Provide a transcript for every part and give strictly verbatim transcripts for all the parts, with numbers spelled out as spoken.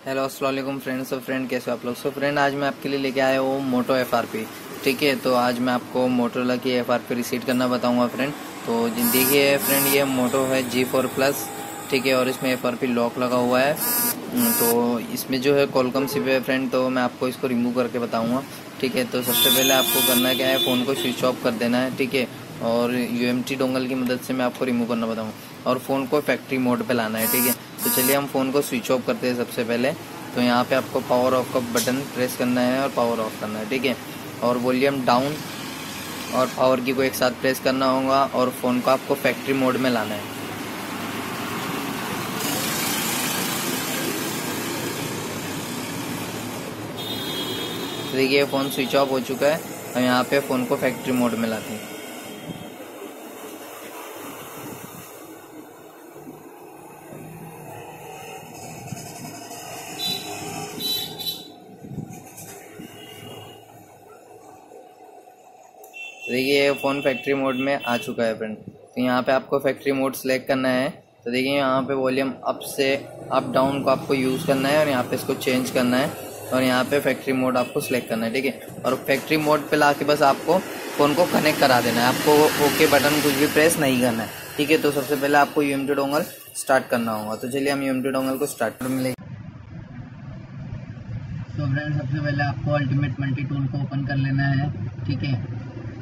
Hello अस्सलाम वालेकुम friends. और फ्रेंड कैसे हो आप लोग। सो फ्रेंड आज मैं आपके लिए लेके आया हूँ मोटो एफ आर पी। ठीक है, तो आज मैं आपको मोटोरोला की एफ आर पी रिसीट करना बताऊंगा फ्रेंड। तो देखिए फ्रेंड, ये मोटो है जी फोर प्लस। ठीक है, और इसमें एफ आर पी लॉक लगा हुआ है। तो इसमें जो है कॉलकम सिप है फ्रेंड, तो मैं आपको इसको रिमूव करके बताऊँगा। ठीक है, तो सबसे पहले आपको करना क्या है, फ़ोन को स्विच ऑफ कर देना है। ठीक है, और यू एम टी डोंगल की मदद से मैं आपको रिमूव करना बताऊँ, और फ़ोन को फैक्ट्री मोड पे लाना है। ठीक है, तो चलिए हम फ़ोन को स्विच ऑफ करते हैं सबसे पहले। तो यहाँ पे आपको पावर ऑफ का बटन प्रेस करना है और पावर ऑफ करना है। ठीक है, और वॉल्यूम डाउन और पावर की को एक साथ प्रेस करना होगा, और फ़ोन को आपको फैक्ट्री मोड में लाना है। तो देखिए फ़ोन स्विच ऑफ हो चुका है। हम यहाँ पे फ़ोन को फैक्ट्री मोड में लाते हैं। देखिए फ़ोन फैक्ट्री मोड में आ चुका है फ्रेंड। तो यहाँ पे आपको फैक्ट्री मोड सेलेक्ट करना है। तो देखिए यहाँ पे वॉल्यूम अप से अप डाउन को आपको यूज़ करना है, और यहाँ पे इसको चेंज करना है, और यहाँ पे फैक्ट्री मोड आपको सेलेक्ट करना है। ठीक है, और फैक्ट्री मोड पे लाके बस आपको फ़ोन को कनेक्ट करा देना है। आपको ओके बटन कुछ भी प्रेस नहीं करना है। ठीक है, तो सबसे पहले आपको U M T dongle start करना होगा। तो चलिए हम यू एम टी डोंगल को स्टार्ट मिलेंगे। तो फ्रेंड सबसे पहले आपको अल्टीमेट मल्टी टूल को ओपन कर लेना है। ठीक है,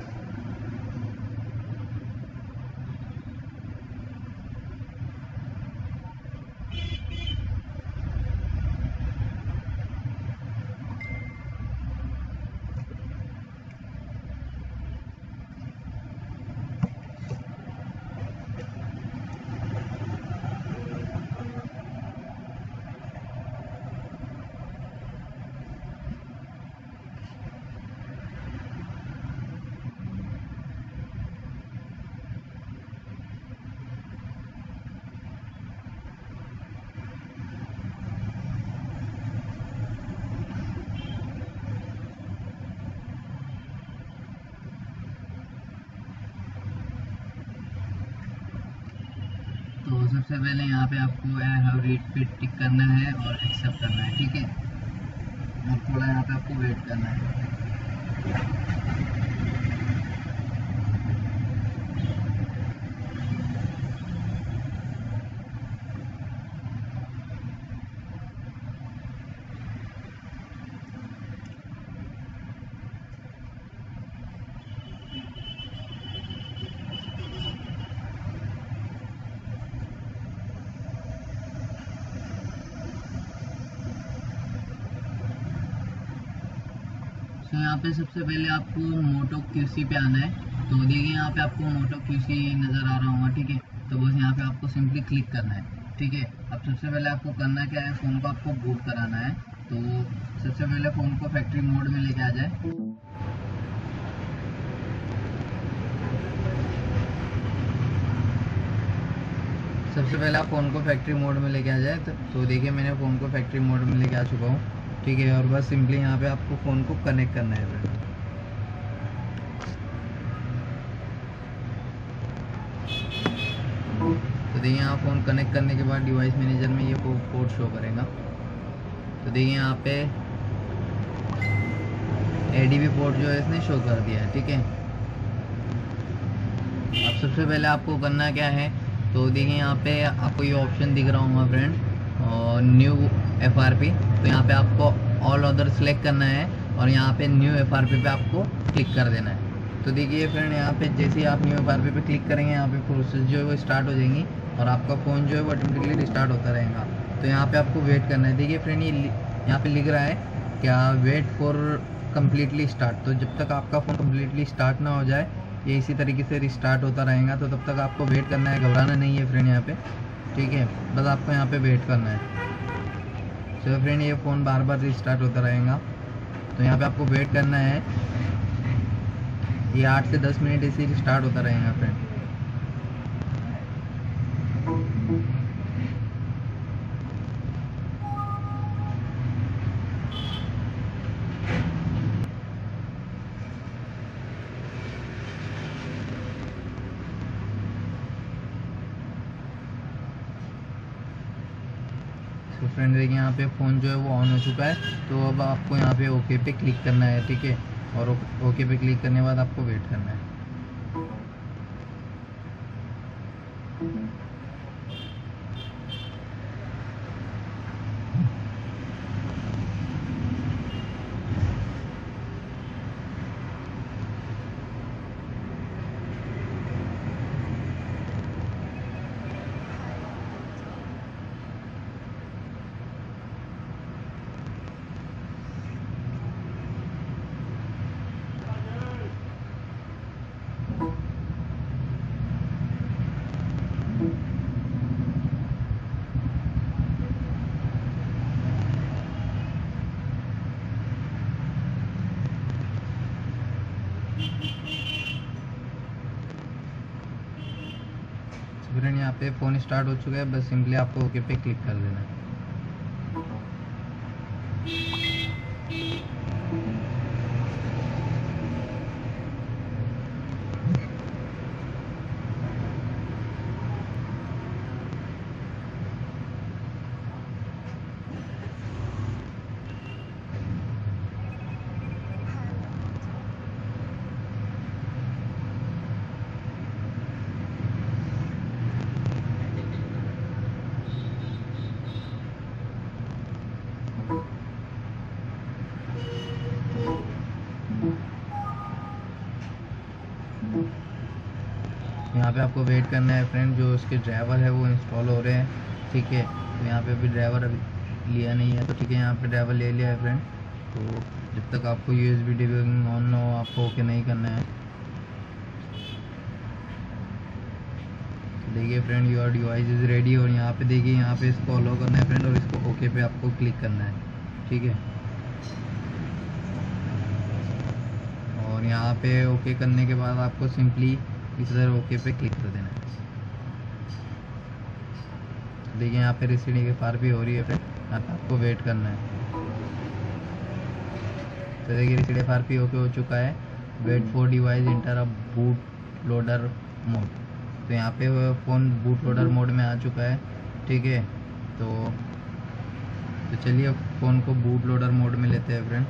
तो सबसे पहले यहाँ पे आपको आई हैव रीड पे टिक करना है और एक्सेप्ट करना है। ठीक है, और थोड़ा यहाँ पे आपको वेट करना है। तो यहाँ पे सबसे पहले आपको मोटो क्यूसी पे आना है। तो देखिए यहाँ पे आपको मोटो क्यूसी नज़र आ रहा होगा। ठीक है, तो बस यहाँ पे आपको सिंपली क्लिक करना है। ठीक है, अब सबसे पहले आपको करना क्या है, फ़ोन को आपको बूट कराना है। तो सबसे पहले फ़ोन को फैक्ट्री मोड में लेके आ जाए। सबसे पहले आप फ़ोन को फैक्ट्री मोड में लेके आ जाए। तो, तो देखिए मैंने फ़ोन को फैक्ट्री मोड में लेके आ चुका हूँ। ठीक है, और बस सिंपली यहाँ पे आपको फ़ोन को कनेक्ट करना है फ्रेंड। तो देखिए यहाँ फ़ोन कनेक्ट करने के बाद डिवाइस मैनेजर में ये पोर्ट शो करेगा। तो देखिए यहाँ पे ए डी बी पोर्ट जो है इसने शो कर दिया है। ठीक है, अब सबसे पहले आपको करना क्या है, तो देखिए यहाँ पे आपको ये ऑप्शन दिख रहा होगा फ्रेंड, और न्यू एफ आर पी। तो यहाँ पे आपको ऑल अदर सेलेक्ट करना है, और यहाँ पे न्यू एफ आर पी पे आपको क्लिक कर देना है। तो देखिए फ्रेंड यहाँ पे जैसे ही आप न्यू एफ आर पी पे क्लिक करेंगे, यहाँ पे प्रोसेस जो है वो स्टार्ट हो जाएंगी, और आपका फ़ोन जो है वो ऑटोमेटिकली रिस्टार्ट होता रहेगा। तो यहाँ पे आपको वेट करना है। देखिए फ्रेंड ये यहाँ पे लिख रहा है क्या, वेट फॉर कम्प्लीटली स्टार्ट। तो जब तक आपका फ़ोन कम्प्लीटली स्टार्ट ना हो जाए, ये इसी तरीके से रिस्टार्ट होता रहेगा। तो तब तक आपको वेट करना है, घबराना नहीं है फ्रेंड यहाँ पे। ठीक है, बस आपको यहाँ पे वेट करना है। तो फ्रेंड ये फ़ोन बार बार रिस्टार्ट होता रहेगा। तो यहाँ पे आपको वेट करना है, ये आठ से दस मिनट ऐसे ही रिस्टार्ट होता रहेगा फ्रेंड। तो फ्रेंड देखिए यहाँ पे फ़ोन जो है वो ऑन हो चुका है। तो अब आपको यहाँ पे ओके पे क्लिक करना है, ठीक है। और ओके पे क्लिक करने के बाद आपको वेट करना है। फ्रेंड यहाँ पे फ़ोन स्टार्ट हो चुका है, बस सिंपली आपको ओके पे क्लिक कर देना है। यहाँ पे आपको वेट करना है फ्रेंड, जो उसके ड्राइवर है वो इंस्टॉल हो रहे हैं, ठीक है। तो यहाँ पे अभी ड्राइवर अभी लिया नहीं है, तो ठीक है यहाँ पे ड्राइवर ले लिया है फ्रेंड। तो जब तक आपको यूएसबी डिबगिंग ऑन ना हो आपको ओके नहीं करना है। देखिए friend your device is ready, और यहाँ पे देखिए यहाँ पे इसको अलो करना है फ्रेंड, और इसको ओके पे आपको क्लिक करना है, ठीक है। और यहाँ पे ओके करने के बाद आपको सिंपली इस तरह ओके पे क्लिक कर देना है। देखिए यहाँ पे रिसीडिंग एफ आर पी हो रही है फ्रेंड, यहाँ पे आपको वेट करना है। तो देखिए received F R P okay हो चुका है। Wait for device enter a boot loader mode. तो यहाँ पे फ़ोन बूट लोडर मोड में आ चुका है, ठीक है। तो तो चलिए फ़ोन को बूट लोडर मोड में लेते हैं फ्रेंड।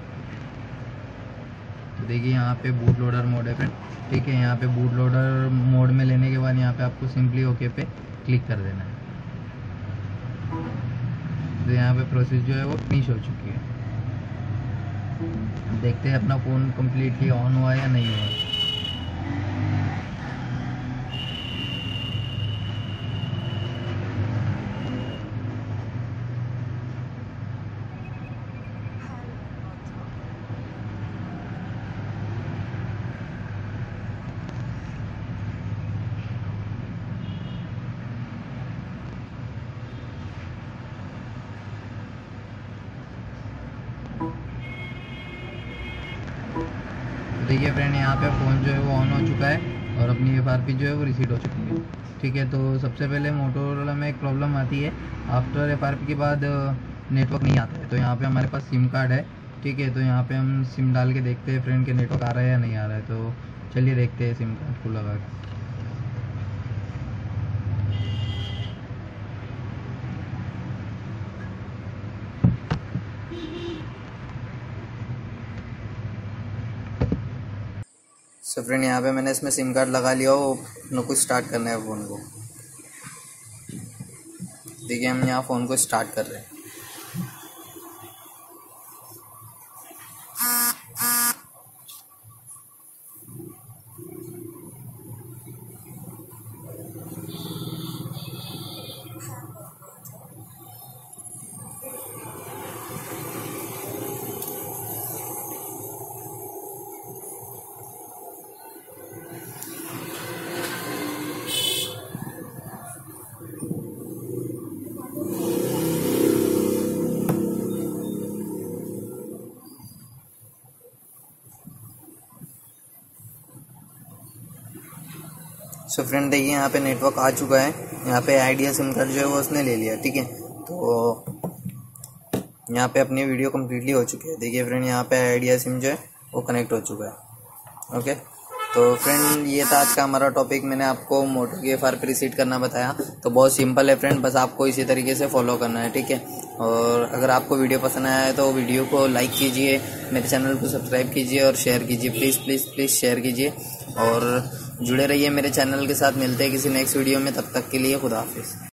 तो देखिए यहाँ पे बूट लोडर मोड है फ्रेंड, ठीक है। यहाँ पे बूट लोडर मोड में लेने के बाद यहाँ पे आपको सिंपली ओके पे क्लिक कर देना है। तो यहाँ पे प्रोसेस जो है वो फिनिश हो चुकी है। देखते हैं अपना फ़ोन कम्प्लीटली ऑन हुआ या नहीं हुआ। देखिए फ्रेंड यहाँ पे फ़ोन जो है वो ऑन हो चुका है, और अपनी एफ आर पी जो है वो रिसीड हो चुकी है, ठीक है। तो सबसे पहले मोटोरोला में एक प्रॉब्लम आती है, आफ्टर एफ आर पी के बाद नेटवर्क नहीं आता है। तो यहाँ पे हमारे पास सिम कार्ड है, ठीक है। तो यहाँ पे हम सिम डाल के देखते हैं फ्रेंड के नेटवर्क आ रहा है या नहीं आ रहा है। तो चलिए देखते हैं सिम कार्ड को लगा के। सो फ्रेंड यहाँ पे मैंने इसमें सिम कार्ड लगा लिया हो, अपने को स्टार्ट करना है फ़ोन को। देखिए हम यहाँ फ़ोन को स्टार्ट कर रहे हैं। सो फ्रेंड देखिए यहाँ पे नेटवर्क आ चुका है। यहाँ पे आइडिया सिम कार्ड जो है वो उसने ले लिया, ठीक है। तो यहाँ पे अपनी वीडियो कम्प्लीटली हो चुकी है। देखिए फ्रेंड यहाँ पे आइडिया सिम जो है वो कनेक्ट हो चुका है, ओके। तो फ्रेंड ये था आज का हमारा टॉपिक। मैंने आपको मोटो की एफ आर पी रीसेट करना बताया। तो बहुत सिंपल है फ्रेंड, बस आपको इसी तरीके से फॉलो करना है, ठीक है। और अगर आपको वीडियो पसंद आया है तो वीडियो को लाइक कीजिए, मेरे चैनल को सब्सक्राइब कीजिए और शेयर कीजिए। प्लीज़ प्लीज़ प्लीज़ शेयर कीजिए और जुड़े रहिए मेरे चैनल के साथ। मिलते हैं किसी नेक्स्ट वीडियो में, तब तक के लिए खुदा हाफिज़।